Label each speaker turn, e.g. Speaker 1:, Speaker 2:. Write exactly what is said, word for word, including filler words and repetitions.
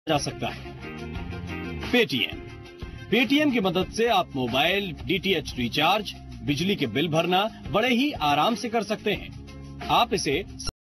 Speaker 1: जा सकता है। पेटीएम पेटीएम की मदद से आप मोबाइल, डीटीएच रिचार्ज, बिजली के बिल भरना बड़े ही आराम से कर सकते हैं। आप इसे